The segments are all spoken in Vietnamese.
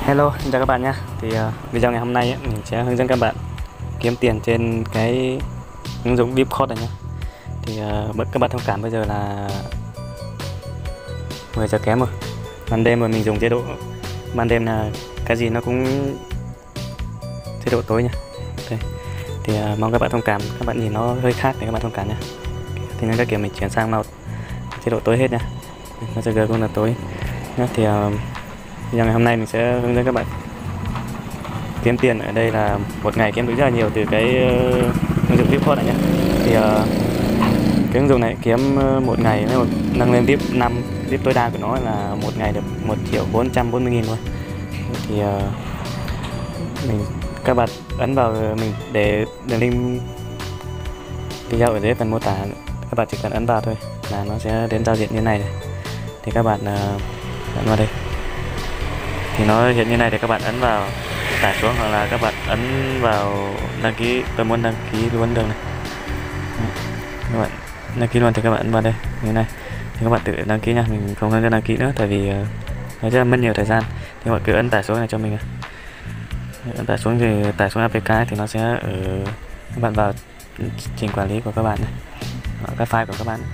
Hello, xin chào các bạn nhé. Video ngày hôm nay ấy, mình sẽ hướng dẫn các bạn kiếm tiền trên cái ứng dụng Vipcode này nhé. Các bạn thông cảm bây giờ là 10 giờ kém rồi, ban đêm rồi, mình dùng chế độ ban đêm là cái gì nó cũng chế độ tối nhé. Mong các bạn thông cảm, các bạn nhìn nó hơi khác để các bạn thông cảm nhé. Thì nên các kiểu mình chuyển sang màu chế độ tối hết nha, nó sẽ gờ cũng là tối nhé. Video ngày hôm nay mình sẽ hướng dẫn các bạn kiếm tiền. Ở đây là một ngày kiếm được rất là nhiều từ cái ứng dụng Vipcode này nhé. Cái ứng dụng này kiếm một ngày nếu mà nâng lên VIP 5, VIP tối đa của nó là một ngày được 1.440.000 luôn. Các bạn ấn vào, mình để đường link video ở dưới phần mô tả, các bạn chỉ cần ấn vào thôi là nó sẽ đến giao diện như này. Thì các bạn ấn vào đây thì nó hiện như này, thì các bạn ấn vào tải xuống, hoặc là các bạn ấn vào đăng ký. Tôi muốn đăng ký luôn đường này, các bạn đăng ký luôn thì các bạn ấn vào đây như này, thì các bạn tự đăng ký nha, mình không hướng dẫn đăng ký nữa tại vì nó rất là mất nhiều thời gian. Thì các bạn cứ ấn tải xuống này cho mình, ấn tải xuống thì tải xuống APK thì nó sẽ ở, các bạn vào trình quản lý của các bạn này, các file của các bạn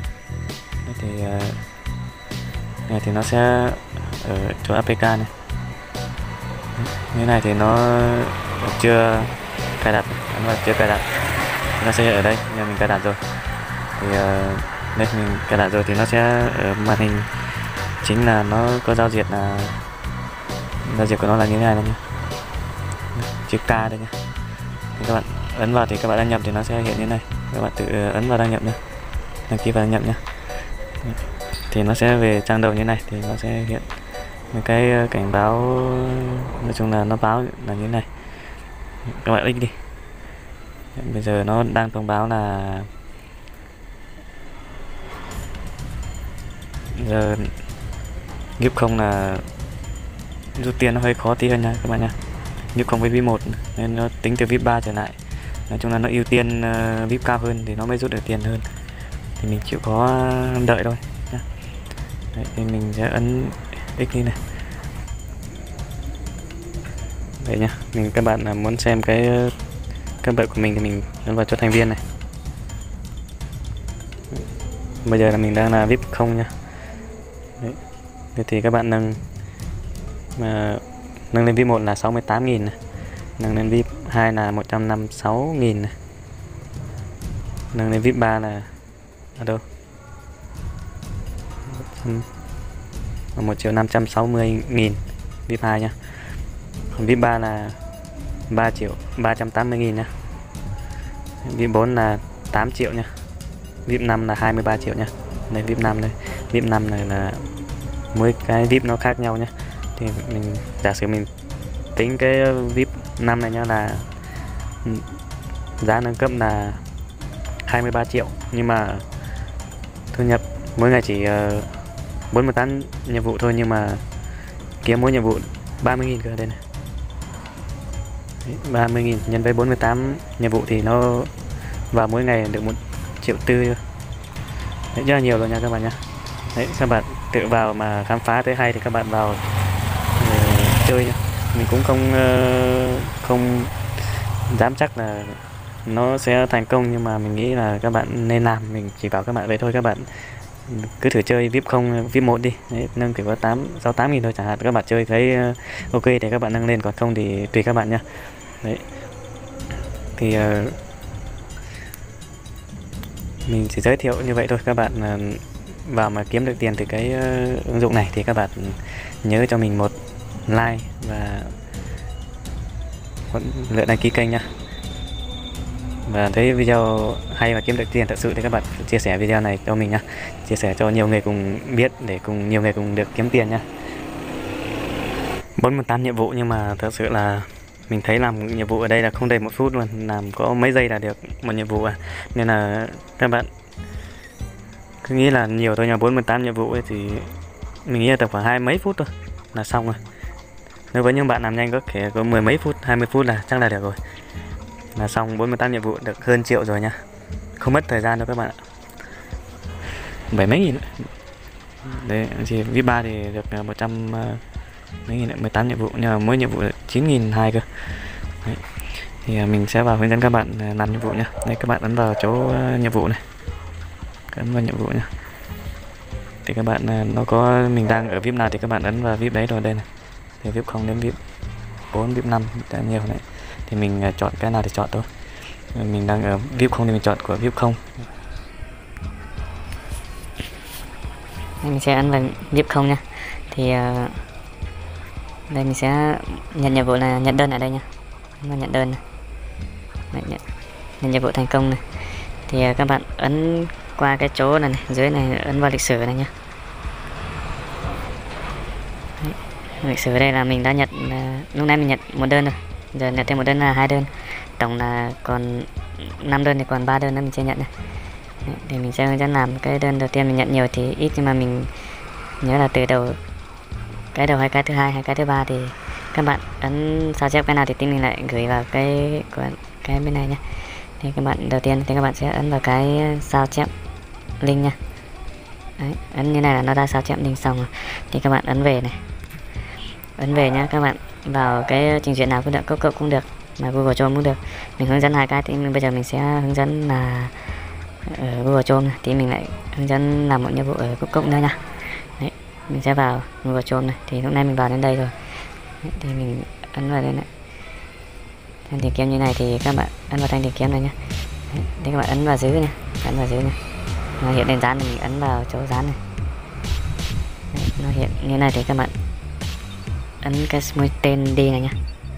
thì nó sẽ ở chỗ APK này. Như này thì nó chưa cài đặt, ấn vào chưa cài đặt thì nó sẽ ở đây, nhưng mình cài đặt rồi. Đây mình cài đặt rồi thì nó sẽ ở màn hình chính là nó có giao diện của nó là như thế này nhé, chữ K đây nhé. Thì các bạn ấn vào thì các bạn đăng nhập thì nó sẽ hiện như này, các bạn tự ấn vào đăng nhập nhé, đăng ký và đăng nhập nhé. Thì nó sẽ về trang đầu như này, thì nó sẽ hiện một cái cảnh báo, nói chung là nó báo là như thế này. Các bạn click đi, bây giờ nó đang thông báo là giờ giúp không là rút tiền nó hơi khó tí hơn nha các bạn nha. Giúp không với VIP 1 nên nó tính từ VIP 3 trở lại, nói chung là nó ưu tiên VIP cao hơn thì nó mới rút được tiền hơn, thì mình chịu khó đợi thôi nha. Đấy, thì mình sẽ ấn X đi này. Đấy nhá, các bạn là muốn xem cái cấp bậc của mình thì mình ấn vào cho thành viên này. Bây giờ là mình đang là VIP 0 nha. Đấy. Thì các bạn nâng lên VIP 1 là 68.000 này, nâng lên VIP 2 là 156.000 này, nâng lên VIP 3 là ở đâu 1.560.000 VIP 2 nha. Còn VIP 3 là 3.380.000 nha. VIP 4 là 8 triệu nha. VIP 5 là 23 triệu nha. Đây VIP 5 đây. VIP 5 này là mỗi cái VIP nó khác nhau nhé. Thì mình giả sử mình tính cái VIP 5 này nhá, là giá nâng cấp là 23 triệu, nhưng mà thu nhập mỗi ngày chỉ 48 nhiệm vụ thôi, nhưng mà kiếm mỗi nhiệm vụ 30.000 cơ. Đây này, 30.000 nhân với 48 nhiệm vụ thì nó vào mỗi ngày được 1,4 triệu. Đấy, rất là nhiều rồi nha các bạn nha. Đấy, các bạn tự vào mà khám phá thấy hay thì các bạn vào chơi nha. Mình cũng không dám chắc là nó sẽ thành công, nhưng mà mình nghĩ là các bạn nên làm. Mình chỉ bảo các bạn vậy thôi, các bạn cứ thử chơi VIP 0, VIP 1 đi. Đấy, nâng chỉ có 68.000 thôi chẳng hạn, các bạn chơi thấy ok thì các bạn nâng lên, còn không thì tùy các bạn nha. Đấy, thì mình chỉ giới thiệu như vậy thôi. Các bạn vào mà kiếm được tiền từ cái ứng dụng này thì các bạn nhớ cho mình một like và lượt đăng ký kênh nha. Và thấy video hay và kiếm được tiền thật sự thì các bạn chia sẻ video này cho mình nha, chia sẻ cho nhiều người cùng biết, để nhiều người cùng được kiếm tiền nha. 48 nhiệm vụ, nhưng mà thật sự là mình thấy làm nhiệm vụ ở đây là không đầy 1 phút luôn, làm có mấy giây là được một nhiệm vụ nên là các bạn cứ nghĩ là nhiều thôi, nhưng mà 48 nhiệm vụ ấy thì mình nghĩ là tầm khoảng 20 mấy phút thôi là xong rồi. Nếu với những bạn làm nhanh có thể có 10 mấy phút, 20 phút là chắc là được rồi, là xong 48 nhiệm vụ, được hơn triệu rồi nha, không mất thời gian đâu các bạn ạ. 7 mấy nghìn đấy. Thì VIP 3 thì được mấy nghìn lại 18 nhiệm vụ, nhưng mà mỗi nhiệm vụ là 9.200 cơ. Đấy. Thì mình sẽ vào hướng dẫn các bạn làm nhiệm vụ nhá. Đây các bạn ấn vào chỗ nhiệm vụ này, ấn vào nhiệm vụ nhá. Thì các bạn nó có mình đang ở VIP nào thì các bạn ấn vào VIP đấy rồi. Đây này, từ VIP 0 đến VIP 4, VIP 5 đã nhiều này, thì mình chọn cái nào thì chọn thôi. Mình đang ở VIP 0 thì mình chọn của VIP 0. Mình sẽ ấn vào VIP 0 nha. Thì đây mình sẽ nhận nhiệm vụ là nhận đơn ở đây nha. Mà nhận đơn này. Đấy, nhận nhiệm vụ thành công này. Thì các bạn ấn qua cái chỗ này, dưới này, ấn vào lịch sử này nhá. Đấy, lịch sử đây là mình đã nhận, lúc nãy mình nhận một đơn rồi, giờ nhận thêm một đơn là 2 đơn, tổng là còn 5 đơn thì còn 3 đơn nữa mình chưa nhận này. Đấy, thì mình sẽ hướng dẫn làm cái đơn đầu tiên. Mình nhận nhiều thì ít, nhưng mà mình nhớ là từ đầu cái đầu hay cái thứ hai hay cái thứ ba thì các bạn ấn sao chép cái nào thì team mình lại gửi vào cái bên này nhé. Thì các bạn đầu tiên thì các bạn sẽ ấn vào cái sao chép link nha. Đấy, ấn như này là nó đã sao chép link xong rồi. Thì các bạn ấn về này, ấn về nhá. Các bạn vào cái trình duyệt nào cũng được, cốc cũng được, mà Google Chrome cũng được. Mình hướng dẫn 2 cái thì bây giờ mình sẽ hướng dẫn là ở Google Chrome này, thì mình lại hướng dẫn làm một nhiệm vụ ở cốc nữa nha. Đấy, mình sẽ vào Google Chrome này, thì lúc này mình vào đến đây rồi. Đấy, thì mình ấn vào đây này, thanh tìm kiếm như này thì các bạn ấn vào thanh tìm kiếm này nhé. Thì các bạn ấn vào dưới này, ấn vào dưới này, nó hiện lên dán thì mình ấn vào chỗ dán này. Đấy, nó hiện như này thì các bạn ấn cái mũi tên đi này nhé.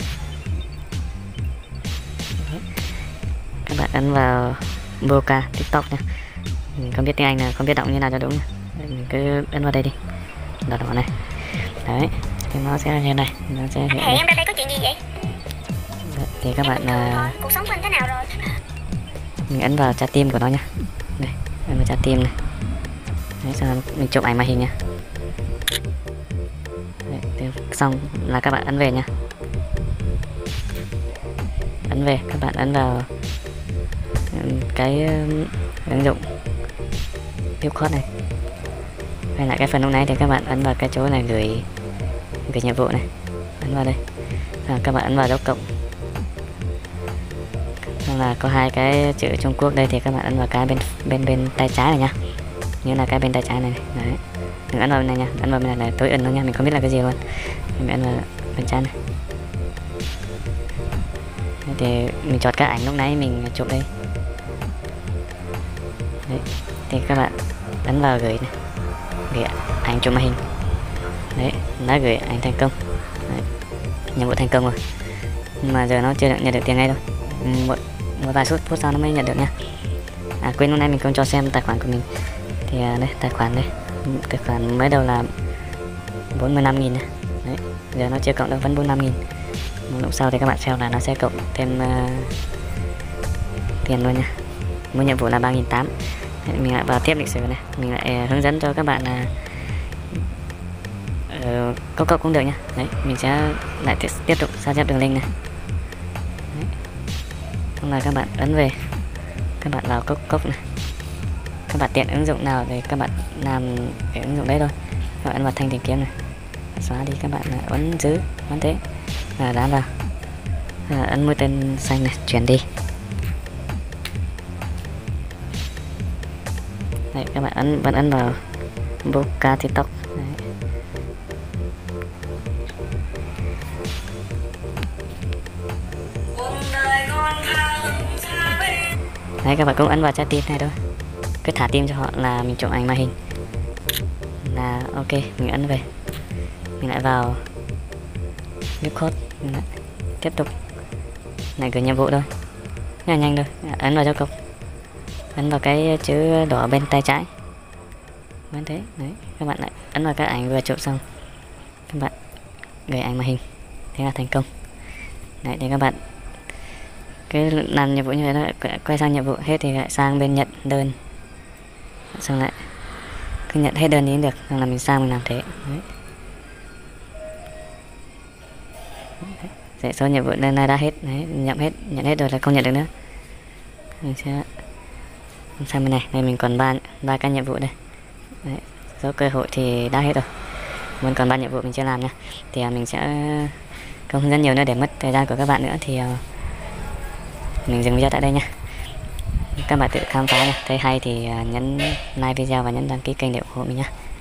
Các bạn ấn vào Boca TikTok nha. Mình không biết tiếng Anh là không biết đọc như nào cho đúng nha. Mình cứ ấn vào đây đi, đỏ đỏ này. Đấy, thì nó sẽ như này, nó sẽ hiện Hẹn em ra đây có chuyện gì vậy? Đấy, thì các bạn cuộc sống của anh thế nào rồi? mình ấn vào trái tim của nó nha. Đây, ấn vào trái tim này. Đấy, xong mình chụp ảnh màn hình nha. Đấy, thì xong là các bạn ấn về nha. Ấn về, các bạn ấn vào cái ứng dụng Discord này. Hay là cái phần lúc nãy thì các bạn ấn vào cái chỗ này gửi nhiệm vụ này, ấn vào đây. Rồi các bạn ấn vào dấu cộng. Xong là có 2 cái chữ Trung Quốc đây thì các bạn ấn vào cái bên tay trái này nha. Như là cái bên tay trái này, này. Đấy. Đừng ấn vào bên này nha, ấn vào bên này là tối ẩn luôn nha, mình không biết là cái gì luôn. Mình ấn vào bên trái này. Đấy, thì mình chọn cái ảnh lúc nãy mình chụp đây. Đấy, thì các bạn ấn vào gửi này, gửi ảnh chụp màn hình. Đấy, đã gửi ảnh thành công. Đấy, nhiệm vụ thành công rồi. Nhưng mà giờ nó chưa được nhận được tiền ngay đâu, một vài phút sau nó mới nhận được nha. Quên lúc nãy mình không cho xem tài khoản của mình. Thì đây, tài khoản đây, tài khoản mới đầu là 45.000 này. Đấy, giờ nó chưa cộng được, vẫn 45.000. Một lúc sau thì các bạn xem là nó sẽ cộng thêm tiền luôn nha. Mỗi nhiệm vụ là 3.800. Mình lại vào tiếp lịch sử này, mình lại hướng dẫn cho các bạn là cốc cũng được nha. Đấy, mình sẽ lại tiếp tục sao chép đường link này. Đấy. Xong là các bạn ấn về, các bạn vào cốc này. Các bạn tiện ứng dụng nào thì các bạn làm cái ứng dụng đấy thôi. Các bạn ấn vào thanh tìm kiếm này, xóa đi, các bạn ấn giữ, ấn thế là đã vào. Ấn mũi tên xanh này, chuyển đi. Đấy, các bạn vẫn ấn vào Boca TikTok. Đấy, các bạn cũng ấn vào trái tim này thôi, cứ thả tim cho họ là mình chụp ảnh màn hình là ok. Mình ấn về, mình lại vào Discord, tiếp tục lại gửi nhiệm vụ thôi, rất là nhanh thôi. Ấn vào dấu cộng, ấn vào cái chữ đỏ bên tay trái, vẫn thế. Đấy, các bạn lại ấn vào cái ảnh vừa chụp xong, các bạn gửi ảnh màn hình, thế là thành công. Đấy, thì các bạn cái làm nhiệm vụ như thế đó, quay sang nhiệm vụ hết thì lại sang bên nhận đơn, xong lại cứ nhận hết đơn ý được, xong là mình sang mình làm thế. Đấy. Đấy, số nhiệm vụ đơn này đã hết. Đấy, nhận hết rồi là không nhận được nữa. Mình sẽ sang bên này, đây mình còn ba cái nhiệm vụ đây. Đấy, số cơ hội thì đã hết rồi. vẫn còn 3 nhiệm vụ mình chưa làm nha. Thì mình sẽ không hướng dẫn nhiều nữa để mất thời gian của các bạn nữa, thì mình dừng video tại đây nha. Các bạn tự khám phá nha, thấy hay thì nhấn like video và nhấn đăng ký kênh để ủng hộ mình nhé.